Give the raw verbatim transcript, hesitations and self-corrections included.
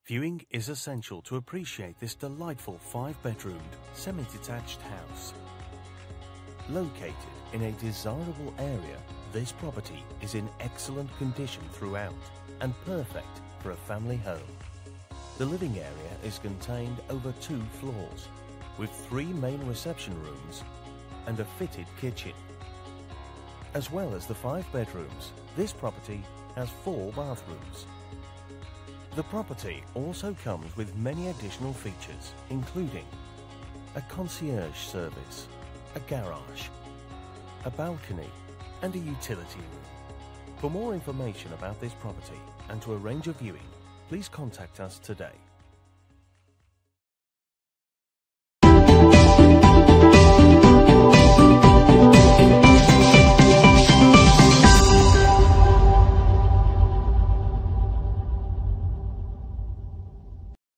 Viewing is essential to appreciate this delightful five-bedroomed, semi-detached house. Located in a desirable area, this property is in excellent condition throughout and perfect for a family home. The living area is contained over two floors, with three main reception rooms and a fitted kitchen. As well as the five bedrooms, this property has four bathrooms. The property also comes with many additional features, including a concierge service, a garage, a balcony, and a utility room. For more information about this property and to arrange a viewing, please contact us today.